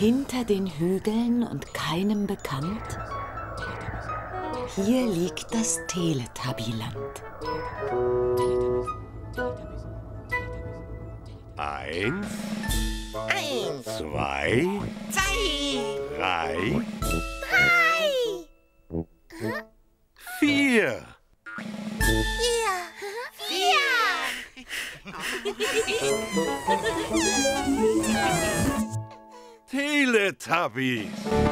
Hinter den Hügeln und keinem bekannt, hier liegt das Teletubbyland. Eins, zwei, drei, vier. Teletubbies.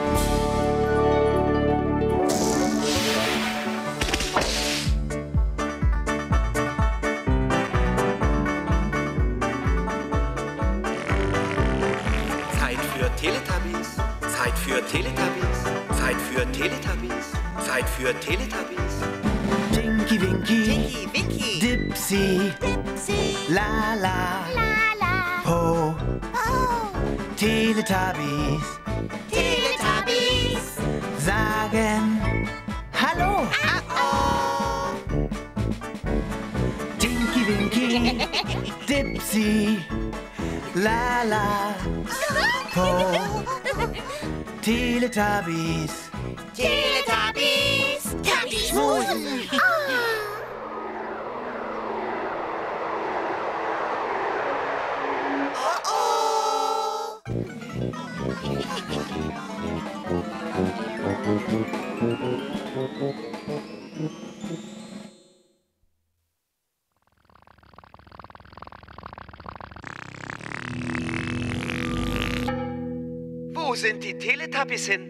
Zeit für Teletubbies, Zeit für Teletubbies, Zeit für Teletubbies, Zeit für Teletubbies. Tinky Winky, Tinky Winky, Dipsy, Dipsy, Lala, Lala, Po, oh, Teletubbies Teletubbies, sagen Hallo. oh, Tinky Winky, Dipsy, Lala, Po, Teletubbies. Teletubbies, Tubbies schmusen. Wo sind die Teletubbies hin?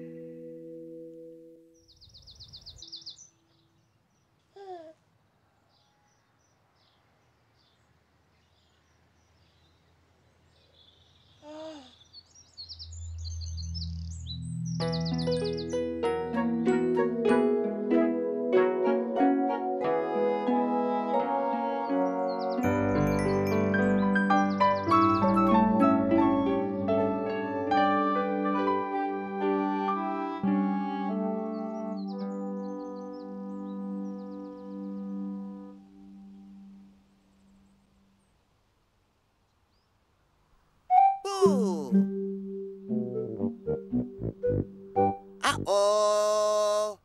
Oh.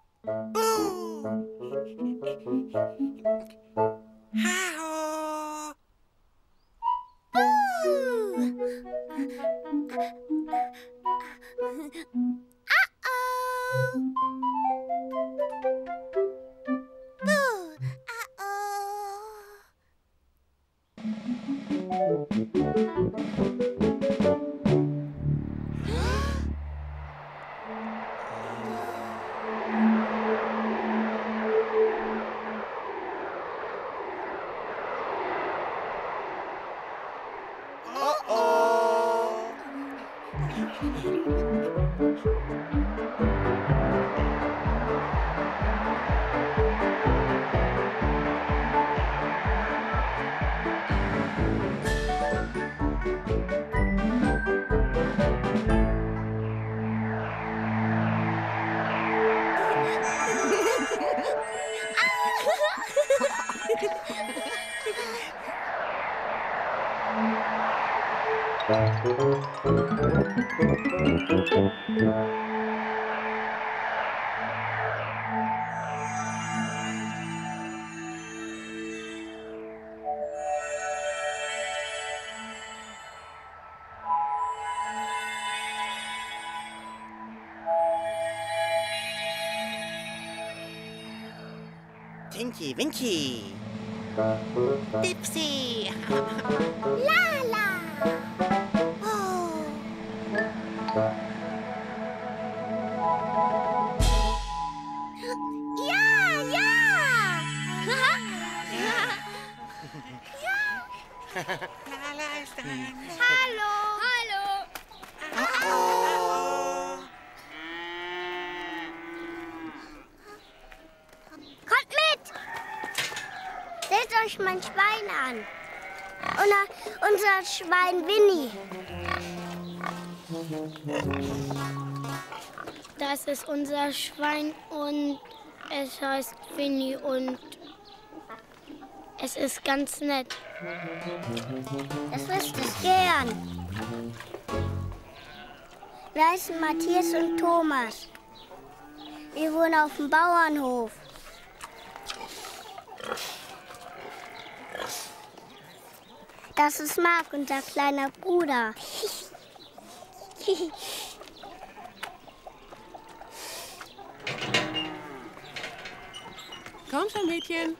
Hao. Tinky Winky, Dipsy. Lala. Oh. Ja, ja. Lala ist ein. Hallo. Hallo. Kommt mit. Seht euch mein Schwein an. Unser Schwein Winnie. Das ist unser Schwein und es heißt Winnie und es ist ganz nett. Das wüsste ich gern. Wir heißen Matthias und Thomas. Wir wohnen auf dem Bauernhof. Das ist Marc, unser kleiner Bruder. Komm schon, Mädchen.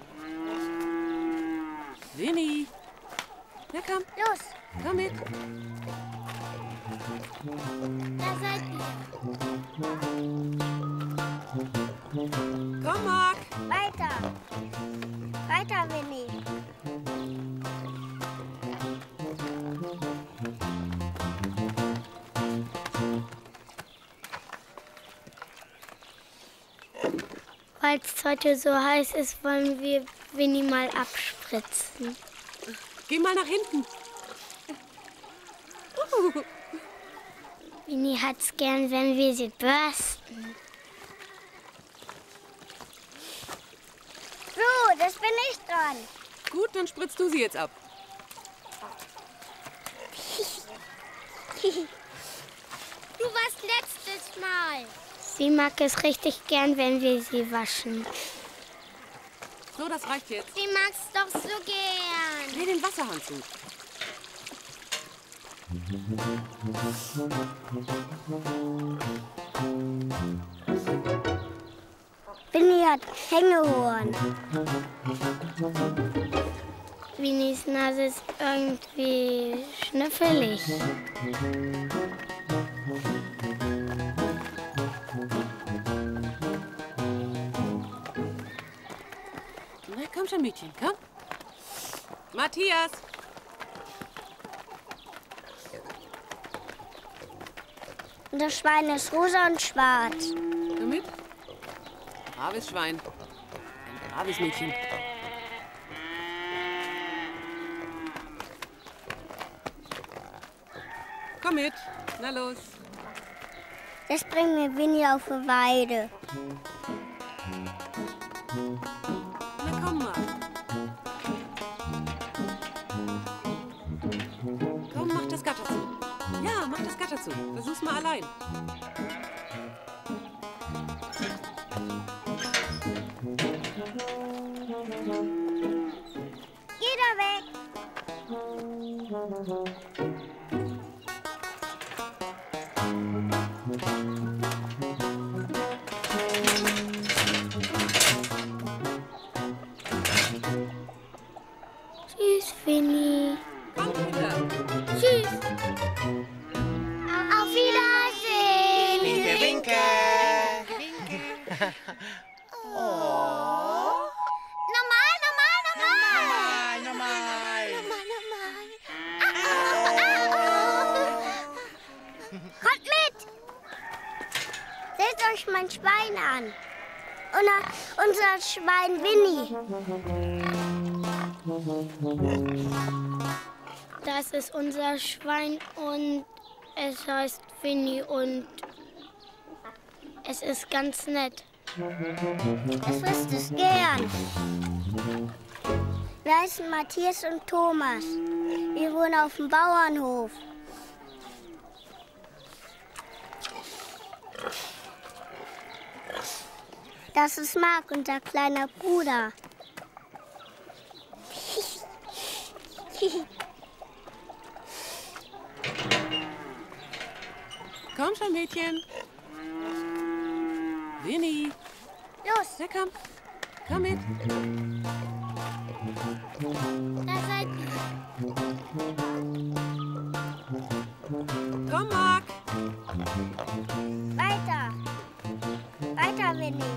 Winnie. Na komm, Los, komm mit. da seid ihr. Komm, Marc. Weiter. Weiter, Winnie. Weil es heute so heiß ist, wollen wir Winnie mal abspritzen. Geh mal nach hinten. Winnie hat's gern, wenn wir sie bürsten. So, das bin ich dran. Gut, dann spritzt du sie jetzt ab. Du warst letztes Mal. Sie mag es richtig gern, wenn wir sie waschen. So, das reicht jetzt. Sie mag's doch so gern. Dreh den Wasserhahn zu. Winnie hat Hängeohren. Winnies Nase ist irgendwie schnüffelig. Na, komm schon, Mädchen, komm. Matthias. Und das Schwein ist rosa und schwarz. Komm mit. Braves Schwein. Ein braves Mädchen. Komm mit. Na los. Das bringt mir Winnie auf die Weide. Na komm mal. Komm, mach das Gatter zu. Ja, mach das Gatter zu. Versuch's mal allein. Geh da weg. Tschüss, Winnie. Komm wieder. Tschüss. Auf Wiedersehen. Winke, winke. Normal, normal, normal. Normal. Kommt mit. Seht euch mein Schwein an. Unser Schwein Winnie. Das ist unser Schwein und es heißt Winnie und es ist ganz nett. Es frisst es gern. Wir heißen Matthias und Thomas. Wir wohnen auf dem Bauernhof. Das ist Marc, unser kleiner Bruder. Komm schon, Mädchen. Winnie. Los, Na komm. Komm mit. da seid ihr. Komm, Marc. Weiter. Weiter, Winnie.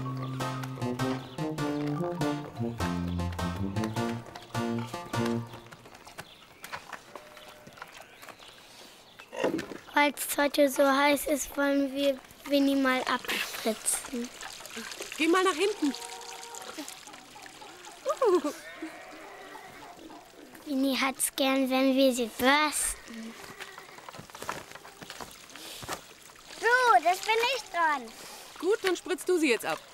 Weil es heute so heiß ist, wollen wir Winnie mal abspritzen. Geh mal nach hinten. Winnie hat's gern, wenn wir sie bürsten. So, das bin ich dran. Gut, dann spritzt du sie jetzt ab.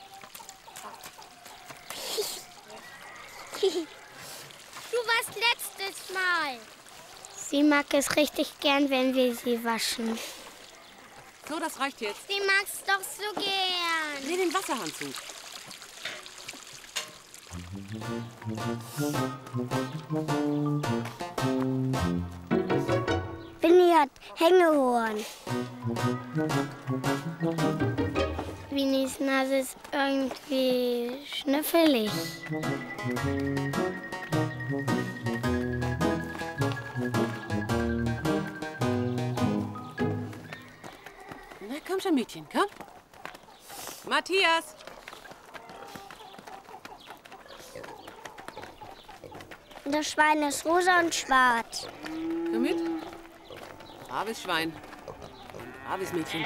Du warst letztes Mal. Sie mag es richtig gern, wenn wir sie waschen. So, das reicht jetzt. Sie mag's doch so gern. Dreh den Wasserhahn zu. Winnie hat Hängeohren. Winnies Nase ist irgendwie schnüffelig. Na komm schon, Mädchen, komm. Matthias! Das Schwein ist rosa und schwarz. Komm mit. Braves Schwein. Ein braves Mädchen.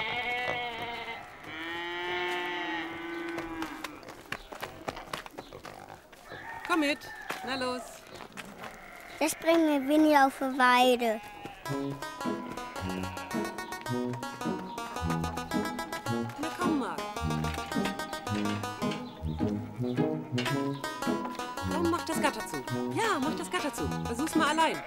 Komm mit. Na los. Das bringen wir Winnie auf die Weide. Na komm mal. Komm, mach das Gatter zu. Ja, mach das Gatter zu. Versuch's mal allein.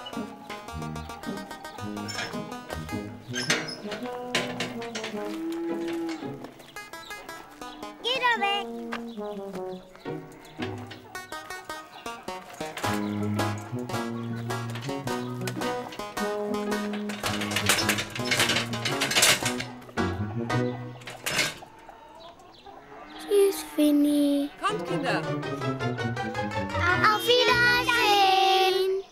Geh da weg! Tschüss, Winnie. Kommt, Kinder. Auf Wiedersehen.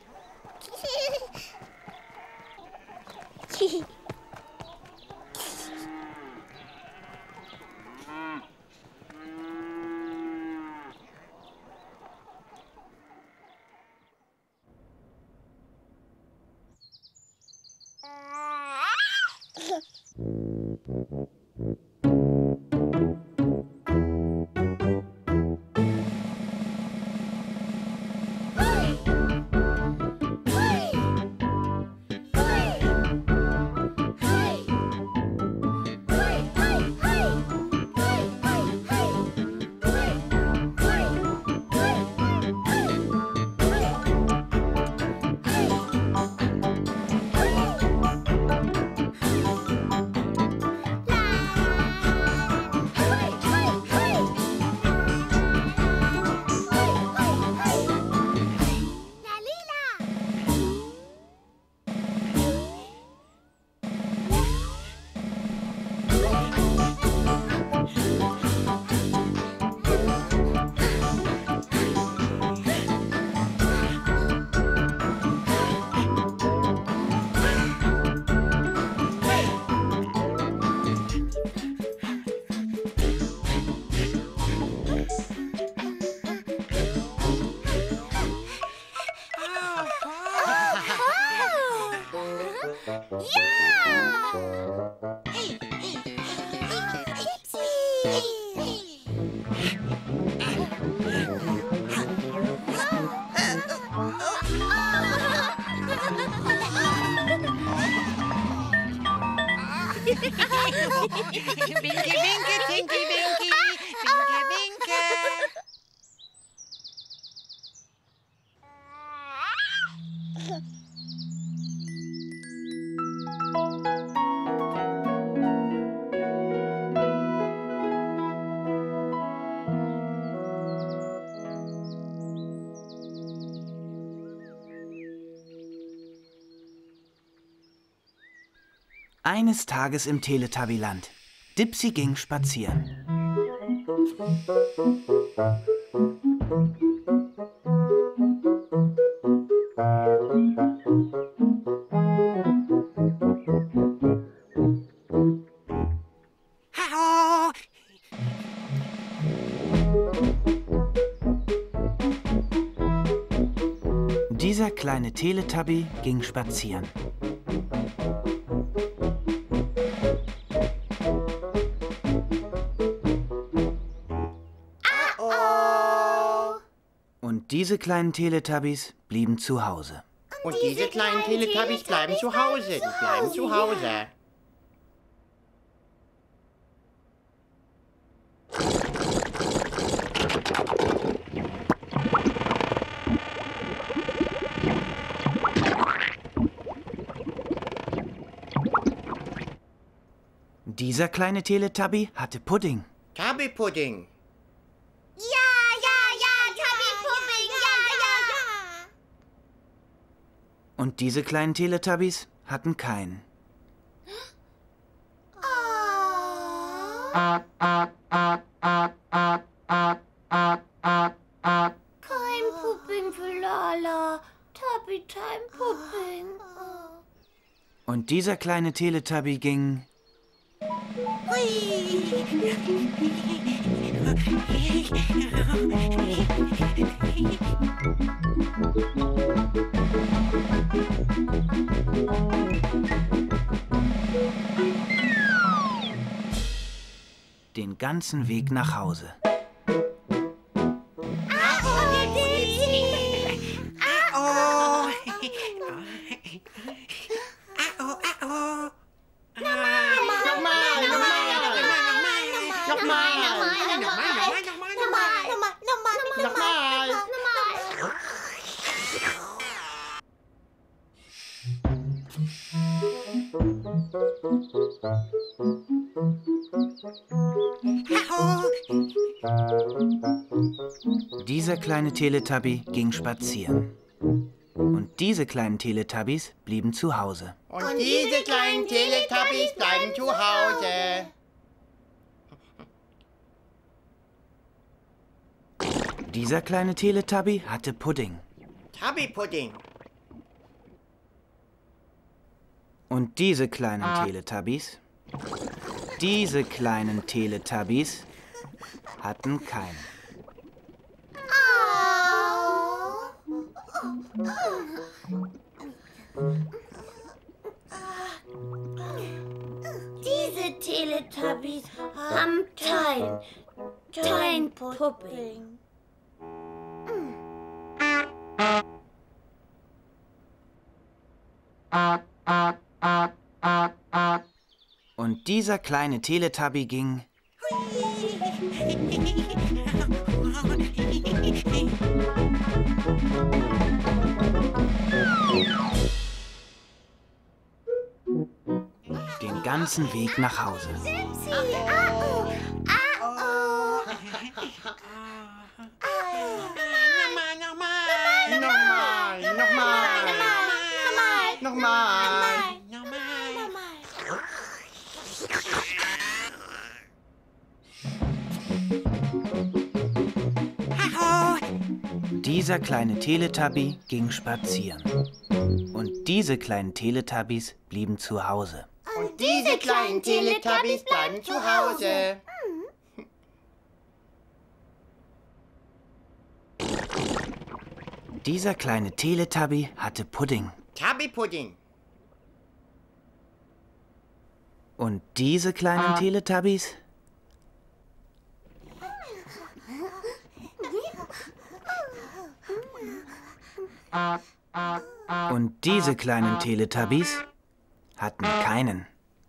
Winke, winke, Tinky, Winky. Winke, winke. Eines Tages im Teletubbyland. Dipsy ging spazieren. Hallo. Dieser kleine Teletubby ging spazieren. Und diese kleinen Teletubbies blieben zu Hause. Und diese kleinen Teletubbies bleiben zu Hause. Die bleiben zu Hause. Und dieser kleine Teletubby hatte Pudding. Tabby-Pudding. Ja, Tabi-Pudding, ja. Und diese kleinen Teletubbies hatten keinen. Kein Pudding für Lala. Tabi, kein Pudding. Und dieser kleine Teletubby ging... den ganzen Weg nach Hause. Dieser kleine Teletubby ging spazieren. Und diese kleinen Teletubbies blieben zu Hause. Und diese kleinen Teletubbies bleiben zu Hause. Dieser kleine Teletubby hatte Pudding. Tabby-Pudding. Und diese kleinen Teletubbies hatten keinen. Diese Teletubbies haben kein Pudding. Und dieser kleine Teletubby ging... den ganzen Weg nach Hause. Nochmal. Dieser kleine Teletubby ging spazieren. Und diese kleinen Teletubbies blieben zu Hause. Und diese kleinen Teletubbies bleiben zu Hause. Dieser kleine Teletubby hatte Pudding. Tabby-Pudding. Und diese kleinen Teletubbies? Und diese kleinen Teletubbies hatten keinen.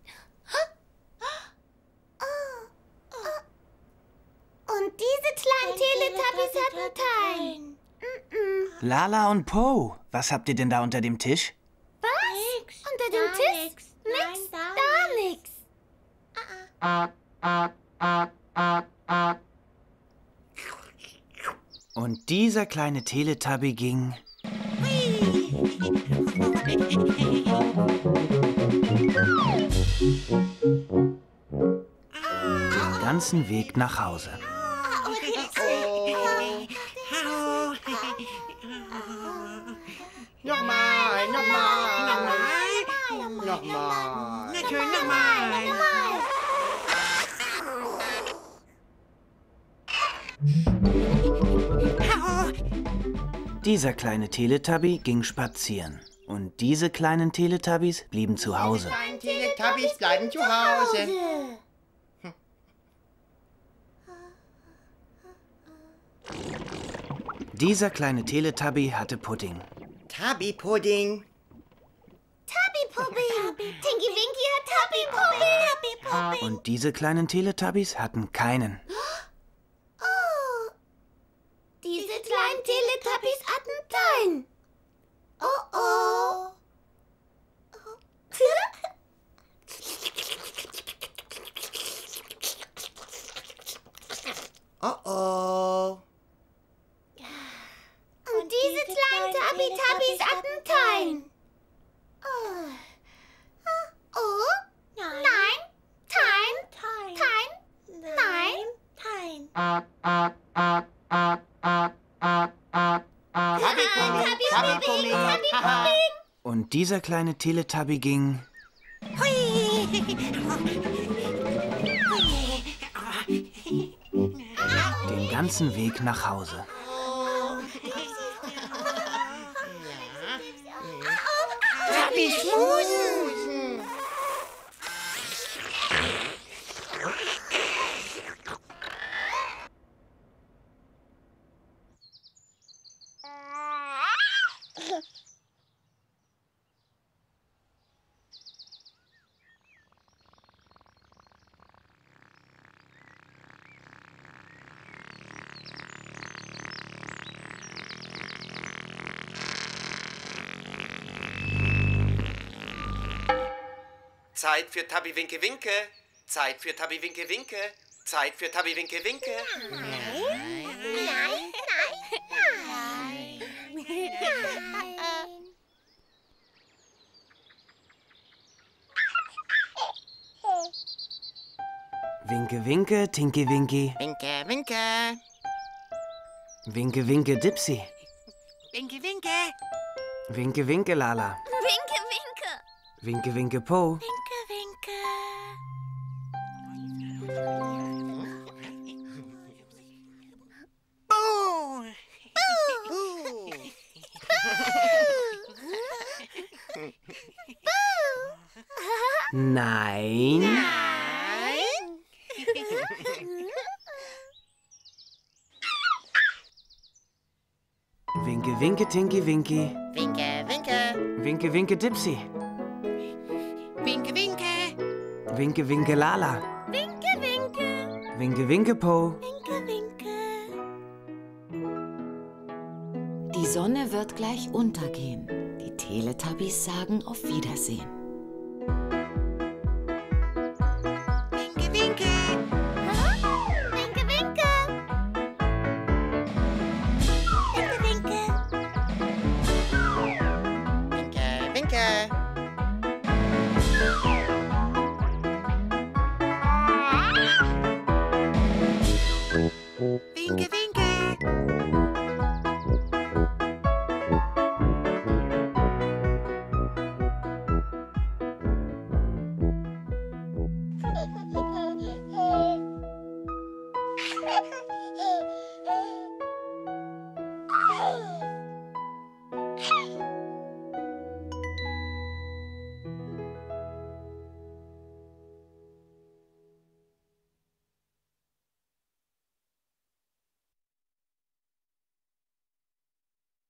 Und diese kleinen Teletubbies hatten keinen. Lala und Po, was habt ihr denn da unter dem Tisch? Was? Unter dem Tisch? Nix, gar nix. Und dieser kleine Teletubby ging... den ganzen Weg nach Hause. Nochmal. Natürlich nochmal. Dieser kleine Teletubby ging spazieren. Und diese kleinen Teletubbies blieben zu Hause. Die kleinen Teletubbies bleiben zu Hause. Dieser kleine Teletubby hatte Pudding. Tabby-Pudding. Tabi-Pudding. Tinky Winky hat Tabi-Pudding. Und diese kleinen Teletubbies hatten keinen. Diese kleinen Teletubbies hatten keinen. Und dieser kleine Teletubby ging den ganzen Weg nach Hause. Tabi schmusen. Zeit für Tabi Winke Winke. Zeit für Tabi Winke Winke. Zeit für Tabi Winke Winke. Winke, winke, Tinky Winky. Winke, winke. Winke, winke, Dipsy. Winke, winke. Winke, winke, Lala. Winke, winke. Winke, winke, Po. Winke, winke. Nein. Winke, winke, Tinky Winky. Winke, winke. Winke, winke, Dipsy. Winke, winke. Winke, winke, Lala. Winke, winke. Winke, winke, Po. Winke, winke. Die Sonne wird gleich untergehen. Die Teletubbies sagen auf Wiedersehen. Winke, winke. Winke, winke. Winke, winke. Winke, winke.